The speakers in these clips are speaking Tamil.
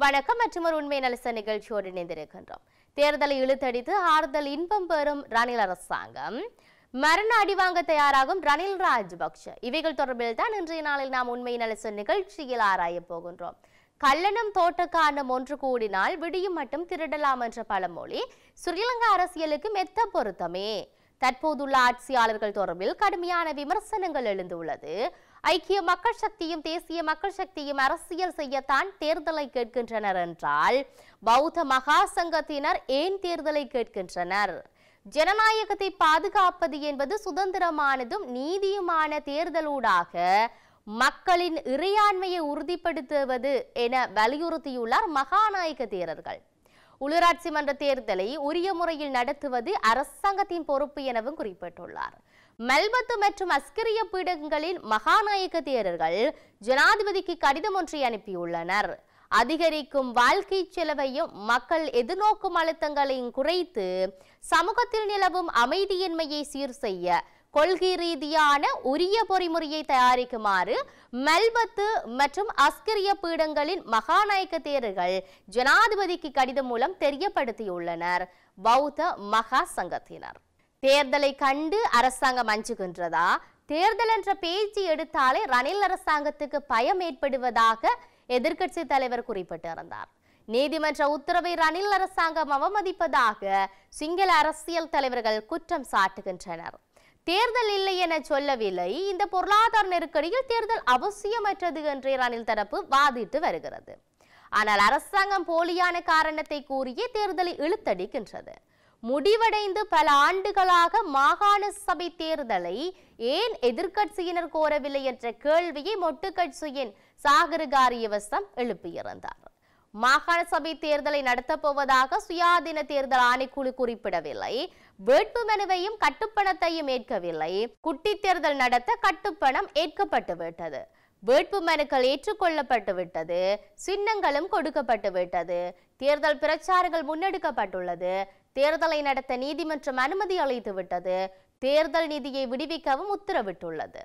வணக்கம். மற்றும் ஒரு உண்மை நலச நிகழ்ச்சியோடு இணைந்திருக்கின்றோம். தேர்தலை இழுத்தடித்து ஆறுதல் இன்பம் பெறும் ரணில் அரசாங்கம், மரண அடிவாங்க தயாராகும் ரணில் ராஜபக்ஷ, இவைகள் தொடர்பில் தான் இன்றைய நாளில் நாம் உண்மை நலச நிகழ்ச்சியில் ஆராய போகின்றோம். கள்ளனும் தோட்டக்காரனும் ஒன்று கூடினால் விடியும் மட்டும் திருடலாம் என்ற பழமொழி ஸ்ரீலங்கா அரசியலுக்கு மெத்த பொருத்தமே. தற்போதுள்ள ஆட்சியாளர்கள் தொடர்பில் கடுமையான விமர்சனங்கள் எழுந்துள்ளது. ஐக்கிய மக்கள் சக்தியும் தேசிய மக்கள் சக்தியும் அரசியல் செய்யத்தான் தேர்தலை கேட்கின்றனர் என்றால் பௌத்த மகா சங்கத்தினர் ஏன் தேர்தலை கேட்கின்றனர்? ஜனநாயகத்தை பாதுகாப்பது என்பது சுதந்திரமானதும் நீதியுமான தேர்தலூடாக மக்களின் இறையாண்மையை உறுதிப்படுத்துவது என வலியுறுத்தியுள்ளார் மகாநாயக தேரர்கள். உள்ளூராட்சி மன்ற தேர்தலை உரிய முறையில் நடத்துவது அரசாங்கத்தின் பொறுப்பு எனவும் குறிப்பிட்டுள்ளார். மெல்பத்து மற்றும் அஸ்கிரிய பீடங்களின் மகாநாயக தேரர்கள் ஜனாதிபதிக்கு கடிதம் ஒன்றை அனுப்பியுள்ளனர். அதிகரிக்கும் வாழ்க்கை செலவையும் மக்கள் எதிர்நோக்கும் அழுத்தங்களையும் குறைத்து சமூகத்தில் நிலவும் அமைதியின்மையை சீர் செய்ய கொள்கை ரீதியான உரிய பொறிமுறையை தயாரிக்குமாறு மெல்பத்து மற்றும் அஸ்கிரிய பீடங்களின் மகாநாயக தேரர்கள் ஜனாதிபதிக்கு கடிதம் மூலம் தெரியப்படுத்தியுள்ளனர். பௌத்த மகா சங்கத்தினர் தேர்தலை கண்டு அரசாங்கம் அஞ்சுகின்றதா? தேர்தல் என்ற பேச்சு எடுத்தாலே ரணில் அரசாங்கத்துக்கு பயம் ஏற்படுவதாக எதிர்க்கட்சி தலைவர் குறிப்பிட்டிருந்தார். நீதிமன்ற உத்தரவை ரணில் அரசாங்கம் அவமதிப்பதாக சிங்கள அரசியல் தலைவர்கள் குற்றம் சாட்டுகின்றனர். தேர்தல் இல்லை என சொல்லவில்லை. இந்த பொருளாதார நெருக்கடியில் தேர்தல் அவசியமற்றது என்றே ரணில் தரப்பு வாதிட்டு வருகிறது. ஆனால் அரசாங்கம் போலியான காரணத்தை கூறியே தேர்தலை இழுத்தடிக்கின்றது. முடிவடைந்து பல ஆண்டுகளாக மாகாண சபை தேர்தலை ஏன் எதிர்க்கட்சியினர் கோரவில்லை என்ற கேள்வியை மொட்டு கட்சியின் சாகரகாரியவசம் எழுப்பியிருந்தார். மாகாண சபை தேர்தலை நடத்தப் போவதாக சுயாதீன தேர்தல் ஆணைக்குழு குறிப்பிடவில்லை. வேட்புமனுவையும் கட்டுப்பணத்தையும் ஏற்கவில்லை. குட்டி தேர்தல் நடத்த கட்டுப்பணம் ஏற்கப்பட்டுவிட்டது. வேட்புமனுக்கள் ஏற்றுக்கொள்ளப்பட்டு விட்டது. சின்னங்களும் கொடுக்கப்பட்டு விட்டது. தேர்தல் பிரச்சாரங்கள் முன்னெடுக்கப்பட்டுள்ளது. தேர்தலை நடத்த நீதிமன்றம் அனுமதி அளித்து விட்டது. தேர்தல் நிதியை விடுவிக்கவும் உத்தரவிட்டுள்ளது.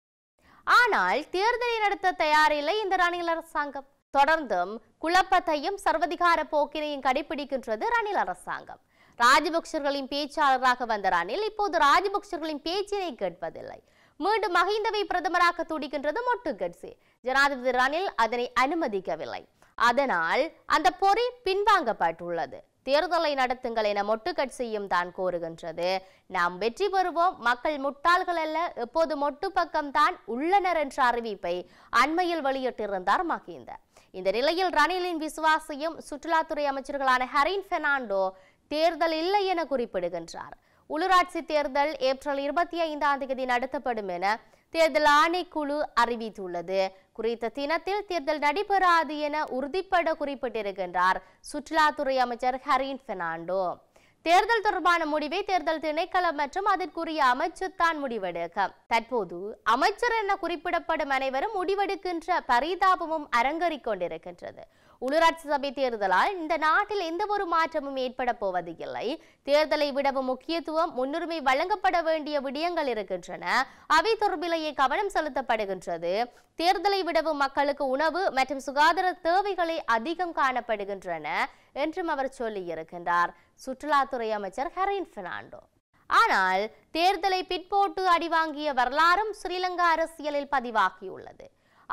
ஆனால் தேர்தலை நடத்த தயாரில்லை இந்த ரணில் அரசாங்கம். தொடர்ந்தும் குழப்பத்தையும் சர்வதிகார போக்கினையும் கடைபிடிக்கின்றது ரணில் அரசாங்கம். ராஜபக்சர்களின் பேச்சாளராக வந்த ரணில் இப்போது ராஜபக்சர்களின் பேச்சினை கேட்பதில்லை. மீண்டும் மஹிந்தவை பிரதமராக துடிக்கின்றது மொட்டு கட்சி. ஜனாதிபதி ரணில் அதனை அனுமதிக்கவில்லை. அதனால் அந்த பொறி பின்வாங்கப்பட்டுள்ளது. தேர்தலை நடத்துங்கள் என மொட்டு கட்சியும் தான் கோருகின்றது. நாம் வெற்றி பெறுவோம், மக்கள் முட்டாள்கள் அல்ல, எப்போது மொட்டு பக்கம் தான் உள்ளனர் என்ற அறிவிப்பை அண்மையில் வெளியிட்டிருந்தார் மஹிந்த. இந்த நிலையில் ரணிலின் விசுவாசியும் சுற்றுலாத்துறை அமைச்சர்களான ஹரின் பெர்னாண்டோ தேர்தல் இல்லை என குறிப்பிடுகின்றார். உள்ளூராட்சி தேர்தல் ஏப்ரல் 25 நடத்தப்படும் என தேர்தல் ஆணைக்குழு அறிவித்துள்ளது. குறித்த தினத்தில் தேர்தல் நடைபெறாது என உறுதிப்பட குறிப்பிட்டிருக்கின்றார் சுற்றுலாத்துறை அமைச்சர் ஹரின் பெர்னாண்டோ. தேர்தல் தொடர்பான முடிவை தேர்தல் திணைக்களம் மற்றும் அதற்குரிய அமைச்சர் தான் முடிவெடுக்க. தற்போது அமைச்சர் என குறிப்பிடப்படும் அனைவரும் முடிவெடுக்கின்ற பரிதாபமும் அரங்கேறிக் கொண்டிருக்கின்றது. உள்ளூராட்சி சபை தேர்தலால் இந்த நாட்டில் எந்த ஒரு மாற்றமும் ஏற்பட போவது இல்லை. தேர்தலை விடவும் முக்கியத்துவம் முன்னுரிமை வழங்கப்பட வேண்டிய விடயங்கள் இருக்கின்றன. அவை தொடர்பிலேயே கவனம் செலுத்தப்படுகின்றது. தேர்தலை விடவும் மக்களுக்கு உணவு மற்றும் சுகாதார தேவைகளை அதிகம் காணப்படுகின்றன என்றும் அவர் சொல்லியிருக்கின்றார் சுற்றுலாத்துறை அமைச்சர் ஹரின் பெர்னாண்டோ. ஆனால் தேர்தலை பிற்போட்டு அடிவாங்கிய வரலாறும் ஸ்ரீலங்கா அரசியலில் பதிவாகியுள்ளது.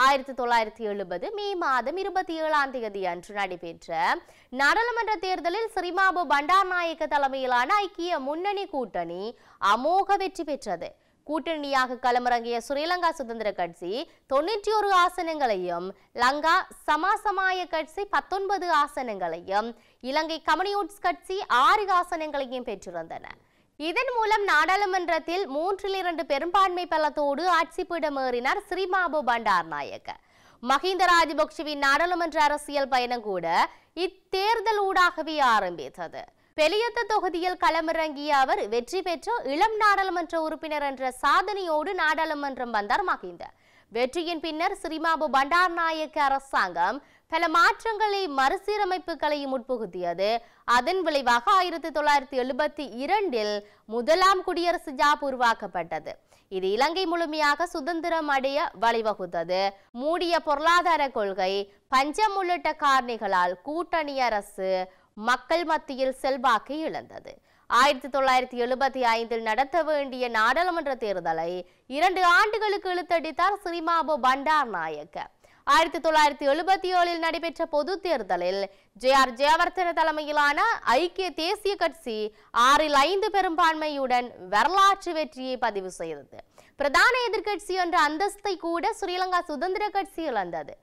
1970 மே மாதம் 27 அன்று நடைபெற்ற நாடாளுமன்ற தேர்தலில் ஸ்ரீமாபு பண்டாரநாயக்க தலைமையிலான ஐக்கிய முன்னணி கூட்டணி அமோக வெற்றி பெற்றது. கூட்டணியாக களமிறங்கிய ஸ்ரீலங்கா சுதந்திர கட்சி 91 ஆசனங்களையும், லங்கா சமாசமாய கட்சி 19 ஆசனங்களையும், இலங்கை கம்யூனிஸ்ட் கட்சி 6 ஆசனங்களையும் பெற்றிருந்தன. இதன் மூலம் நாடாளுமன்றத்தில் 3/2 பெரும்பான்மை பலத்தோடு ஆட்சி பீடமேறினார் ஸ்ரீமாபு பண்டாரநாயக்க. மஹிந்த ராஜபக்ஷவின் நாடாளுமன்ற அரசியல் பயணம் கூட இத்தேர்தல் ஊடாகவே ஆரம்பித்தது. பெலியத்த தொகுதியில் களமிறங்கிய அவர் வெற்றி பெற்று இளம் நாடாளுமன்ற உறுப்பினர் என்ற சாதனையோடு நாடாளுமன்றம் வந்தார் மஹிந்த. வெற்றியின் பின்னர் ஸ்ரீமாபு பண்டாரநாயக்க அரசாங்கம் பல மாற்றங்களை மறுசீரமைப்புகளையும் உட்புகுத்தியது. அதன் விளைவாக 1972 முதலாம் குடியரசு ஜாப் உருவாக்கப்பட்டது. இது இலங்கை முழுமையாக சுதந்திரம் அடைய வழிவகுத்தது. மூடிய பொருளாதார கொள்கை, பஞ்சம் உள்ளிட்ட காரணிகளால் கூட்டணி அரசு மக்கள் மத்தியில் செல்வாக்கு இழந்தது. 1975 நடத்த வேண்டிய நாடாளுமன்ற தேர்தலை 2 ஆண்டுகளுக்கு இழுத்தடித்தார் ஸ்ரீமாபோ பண்டாரநாயக்க. 1977 நடைபெற்ற பொது தேர்தலில் ஜெயவர்தன தலைமையிலான ஐக்கிய தேசிய கட்சி 6-5 பெரும்பான்மையுடன் வரலாற்று வெற்றியை பதிவு செய்தது. பிரதான எதிர்க்கட்சி என்ற அந்தஸ்தை கூட ஸ்ரீலங்கா சுதந்திர கட்சி இழந்தது.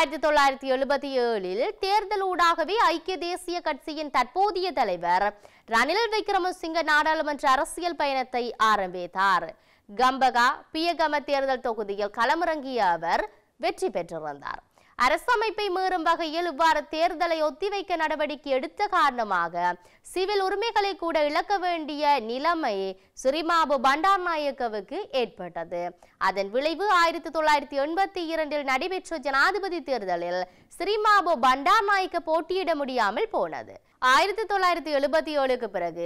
1977 தேர்தல் ஊடாகவே ஐக்கிய தேசிய கட்சியின் தற்போதைய தலைவர் ரணில் விக்ரமசிங்க நாடாளுமன்ற அரசியல் பயணத்தை ஆரம்பித்தார். கம்பகா பியகம தேர்தல் தொகுதியில் களமிறங்கிய அவர் வெற்றி பெற்றிருந்தார். அரசமைப்பை மீறும் வகையில் இவ்வாறு தேர்தலை ஒத்திவைக்க நடவடிக்கை எடுத்த காரணமாக சிவில் உரிமைகளை கூட இழக்க வேண்டிய நிலைமை ஸ்ரீமாபோ பண்டாரநாயக்கவுக்கு ஏற்பட்டது. அதன் விளைவு 1982 நடைபெற்ற ஜனாதிபதி தேர்தலில் ஸ்ரீமாபோ பண்டாரநாயக்க போட்டியிட முடியாமல் போனது. 1977க்கு பிறகு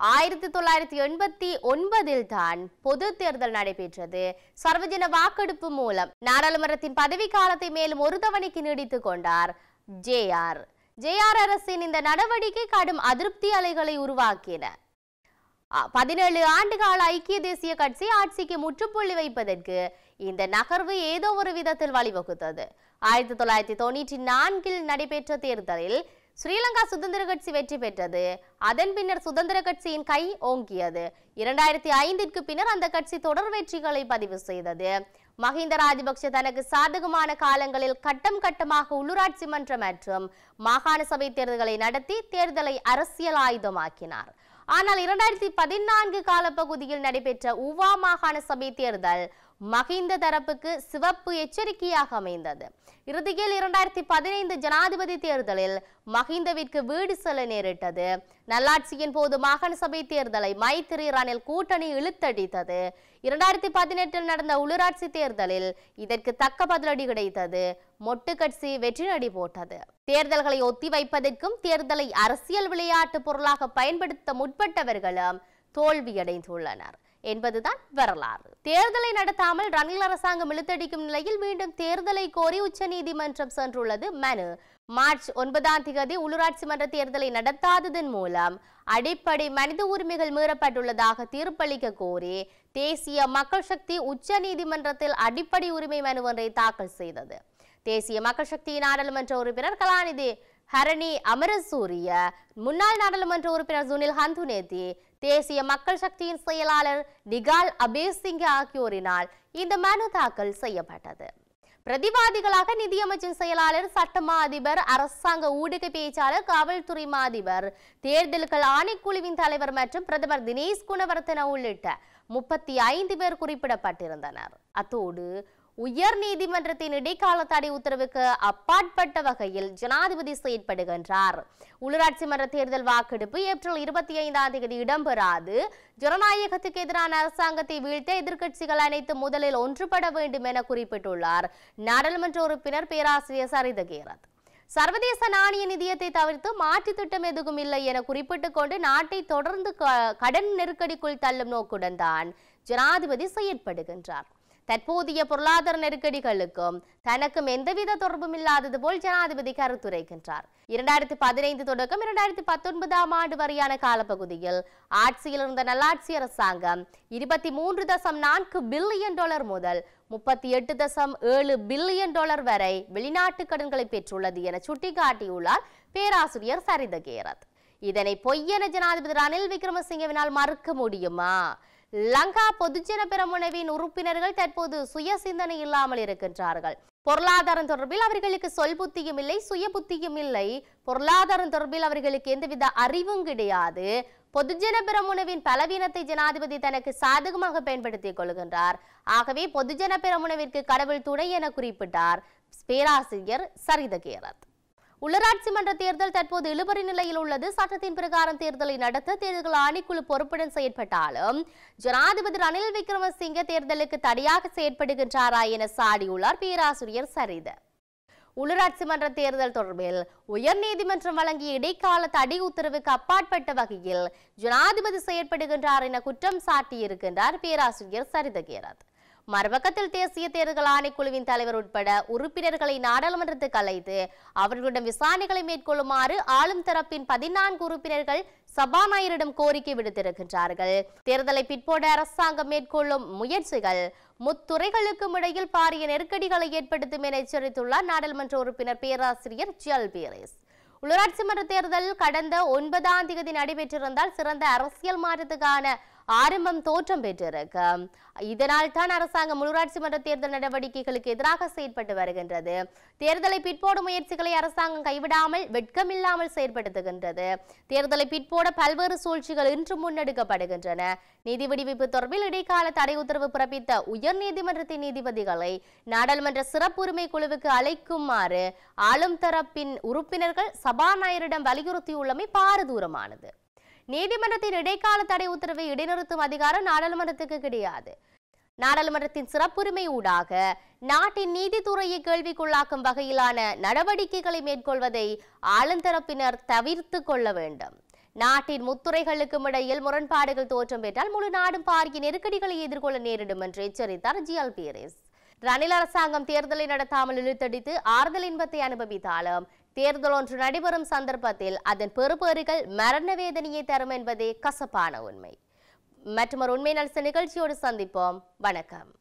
1989 தான் பொது தேர்தல் நடைபெற்றது. சர்வஜன வாக்கெடுப்பு மூலம் நாடாளுமன்றத்தின் பதவி காலத்தை மேலும் ஒரு தவணைக்கு நீடித்துக் கொண்டார் ஜேஆர் அரசின் இந்த நடவடிக்கை கடும் அதிருப்தி அலைகளை உருவாக்கின. 17 ஆண்டுகால ஐக்கிய தேசிய கட்சி ஆட்சிக்கு முற்றுப்புள்ளி வைப்பதற்கு இந்த நகர்வு ஏதோ ஒரு விதத்தில் வழிவகுத்தது. 1994 நடைபெற்ற தேர்தலில் ஸ்ரீலங்கா சுதந்திர கட்சி வெற்றி பெற்றது. அதன் பின்னர் சுதந்திர கட்சியின் கை ஓங்கியது. 2005க்கு பின்னர் அந்த கட்சி தொடர் வெற்றிகளை பதிவு செய்தது. மஹிந்த ராஜபக்ஷ தனக்கு சாதகமான காலங்களில் கட்டம் கட்டமாக உள்ளூராட்சி மன்ற மற்றும் மாகாண சபை தேர்தல்களை நடத்தி தேர்தலை அரசியல் ஆயுதமாக்கினார். ஆனால் 2014 காலப்பகுதியில் நடைபெற்ற ஊவா மாகாண சபை தேர்தல் மஹிந்த தரப்புக்கு சிவப்பு எச்சரிக்கையாக அமைந்தது. இறுதியில் 2015 ஜனாதிபதி தேர்தலில் மஹிந்தவிற்கு வீடு செல்ல நேரிட்டது. நல்லாட்சியின் போது மாகாண சபை தேர்தலை மைத்திரி ரணில் கூட்டணி இழுத்தடித்தது. 2018 நடந்த உள்ளூராட்சி தேர்தலில் இதற்கு தக்க பதிலடி கிடைத்தது. மொட்டு கட்சி வெற்றி நடி போட்டது. தேர்தல்களை ஒத்திவைப்பதற்கும் தேர்தலை அரசியல் விளையாட்டு பொருளாக பயன்படுத்த முற்பட்டவர்களும் தோல்வியடைந்துள்ளனர் என்பதுதான் வரலாறு. தேர்தலை நடத்தாமல் ரணில் அரசாங்கம் இழுத்தடிக்கும் நிலையில் மீண்டும் தேர்தலை கோரி உச்சநீதிமன்றம் சென்றுள்ளது மனு. மார்ச் 9 உள்ளூராட்சி மன்ற தேர்தலை நடத்தாததன் மூலம் அடிப்படை மனித உரிமைகள் மீறப்பட்டுள்ளதாக தீர்ப்பளிக்க கோரி தேசிய மக்கள் சக்தி உச்சநீதிமன்றத்தில் அடிப்படை உரிமை மனு ஒன்றை தாக்கல் செய்தது. தேசிய மக்கள் சக்தியின் நாடாளுமன்ற உறுப்பினர் கலாநிதி ஹரணி அமரசூரிய, முன்னாள் நாடாளுமன்ற உறுப்பினர் சுனில் ஹந்துனேத்தி, தேசிய மக்கள் சக்தியின் செயலாளர் டிகால் அபேசிங்க ஆகியோரினால் இந்த மனு தாக்கல் செய்யப்பட்டது. பிரதிவாதிகளாக நிதியமைச்சின் செயலாளர், சட்டமா அதிபர், அரசாங்க ஊடக பேச்சாளர், காவல்துறை அதிபர், தேர்தல்கள் ஆணைக்குழுவின் தலைவர் மற்றும் பிரதமர் தினேஷ் குணவர்த்தன உள்ளிட்ட 35 பேர் குறிப்பிடப்பட்டிருந்தனர். அத்தோடு உயர் நீதிமன்றத்தின் இடைக்கால தடை உத்தரவுக்கு அப்பாற்பட்ட வகையில் ஜனாதிபதி செயற்படுகின்றார். உள்ளூராட்சி மன்ற தேர்தல் வாக்கெடுப்பு ஏப்ரல் 25 இடம்பெறாது. ஜனநாயகத்துக்கு எதிரான அரசாங்கத்தை வீழ்த்த எதிர்க்கட்சிகள் அனைத்து முதலில் ஒன்றுபட வேண்டும் என குறிப்பிட்டுள்ளார் நாடாளுமன்ற உறுப்பினர் பேராசிரியர் சரிதகேரத். சர்வதேச நாணய நிதியத்தை தவிர்த்து மாற்று திட்டம் எதுவும் இல்லை என குறிப்பிட்டுக் கொண்டு நாட்டை தொடர்ந்து கடன் நெருக்கடிக்குள் தள்ளும் நோக்குடன் தான் ஜனாதிபதி செயற்படுகின்றார். தற்போதைய பொருளாதார நெருக்கடிகளுக்கும் தனக்கும் எந்தவித தொடர்பும் இல்லாதது போல் ஜனாதிபதி கருத்துரைக்கின்றார். 2015 தொடக்கம் 2019 ஆண்டு வரையான காலப்பகுதியில் ஆட்சியில் இருந்த நல்லாட்சி அரசாங்கம் $23.4 பில்லியன் முதல் $38.7 பில்லியன் வரை வெளிநாட்டு கடன்களை பெற்றுள்ளது என சுட்டிக்காட்டியுள்ளார் பேராசிரியர் சரிதகேரத். இதனை பொய்யென ஜனாதிபதி ரணில் விக்ரமசிங்கவினால் மறுக்க முடியுமா? லங்கா பொதுஜன பெரமுனவின் உறுப்பினர்கள் தற்போது சுய சிந்தனை இல்லாமல் இருக்கின்றார்கள். பொருளாதாரம் தொடர்பில் அவர்களுக்கு சொல் புத்தியும் இல்லை, சுய புத்தியும் இல்லை. பொருளாதாரம் தொடர்பில் அவர்களுக்கு எந்தவித அறிவும் கிடையாது. பொதுஜன பெரமுனவின் பலவீனத்தை ஜனாதிபதி தனக்கு சாதகமாக பயன்படுத்திக் கொள்கின்றார். ஆகவே பொதுஜன பெரமுனவிற்கு கடவுள் துணை என குறிப்பிட்டார் பேராசிரியர் சரிதகேரத். உள்ளூராட்சி மன்ற தேர்தல் தற்போது இழுபறி நிலையில் உள்ளது. சட்டத்தின் பிரகாரம் தேர்தலை நடத்த தேர்தல் ஆணைக்குழு பொறுப்புடன் செயற்பட்டாலும் ஜனாதிபதி ரணில் விக்ரமசிங்க தேர்தலுக்கு தடையாக செயற்படுகின்றாரா என சாடியுள்ளார் பேராசிரியர் சரித. உள்ளூராட்சி மன்ற தேர்தல் தொடர்பில் உயர்நீதிமன்றம் வழங்கிய இடைக்கால தடை உத்தரவுக்கு அப்பாற்பட்ட வகையில் ஜனாதிபதி செயற்படுகின்றார் என குற்றம் சாட்டியிருக்கின்றார் பேராசிரியர் சரிதகேரத். மறுபக்கத்தில் தேசிய தேர்தல் ஆணைக்குழுவின் தலைவர் உட்பட உறுப்பினர்களை நாடாளுமன்றத்துக்கு அழைத்து அவர்களிடம் விசாரணைகளை மேற்கொள்ளுமாறு ஆளும் தரப்பின் 14 உறுப்பினர்கள் சபாநாயகரிடம் கோரிக்கை விடுத்திருக்கின்றார்கள். தேர்தலை பிற்போட அரசாங்கம் மேற்கொள்ளும் முயற்சிகள் முத்துறைகளுக்கும் இடையில் பாரிய நெருக்கடிகளை ஏற்படுத்தும் என எச்சரித்துள்ளார் நாடாளுமன்ற உறுப்பினர் பேராசிரியர் ஜல்பீரேஸ். உள்ளூராட்சி மன்ற தேர்தல் கடந்த 9ஆம் தேதி நடைபெற்றிருந்தால் சிறந்த அரசியல் மாற்றத்துக்கான ஆரம்பம் தோற்றம் பெற்றிருக்கும். இதனால் தான் அரசாங்கம் உள்ளூராட்சி மன்ற தேர்தல் நடவடிக்கைகளுக்கு எதிராக செயற்பட்டு வருகின்றது. தேர்தலை பிற்போடும் முயற்சிகளை அரசாங்கம் கைவிடாமல் வெட்கமில்லாமல் செயற்படுத்துகின்றது. தேர்தலை பிற்போட பல்வேறு சூழ்ச்சிகள் இன்று முன்னெடுக்கப்படுகின்றன. நிதி விடுவிப்பு தொடர்பில் இடைக்கால தடை உத்தரவு பிறப்பித்த உயர்நீதிமன்றத்தின் நீதிபதிகளை நாடாளுமன்ற சிறப்புரிமை குழுவுக்கு அழைக்குமாறு ஆளும் தரப்பின் உறுப்பினர்கள் சபாநாயகரிடம் வலியுறுத்தியுள்ளமை பாரதூரமானது. நீதிமன்றத்தின் இடைக்கால தடை உத்தரவை இடைநிறுத்தும் அதிகாரம் நாடாளுமன்றத்துக்கு கிடையாது. நாடாளுமன்றத்தின் சிறப்புரிமை ஊடாக நாட்டின் நீதித்துறையை கேள்விக்குள்ளாக்கும் வகையிலான நடவடிக்கைகளை மேற்கொள்வதை ஆளுந்தரப்பினர் தவிர்த்து கொள்ள வேண்டும். நாட்டின் முத்துறைகளுக்கும் இடையில் முரண்பாடுகள் தோற்றம் பெற்றால் முழு நாடும் பாரிய நெருக்கடிகளை எதிர்கொள்ள நேரிடும் என்று எச்சரித்தார் ஜல்பீரேஸ். ரணில் அரசாங்கம் தேர்தலை நடத்தாமல் இழுத்தடித்து ஆறுதல் இன்பத்தை அனுபவித்தாலும் தேர்தல் ஒன்று நடைபெறும் சந்தர்ப்பத்தில் அதன் பெறுபேறுகள் மரண வேதனையை தரும் என்பதே கசப்பான உண்மை. மற்றொரு உண்மை நிகழ்ச்சியோடு சந்திப்போம். வணக்கம்.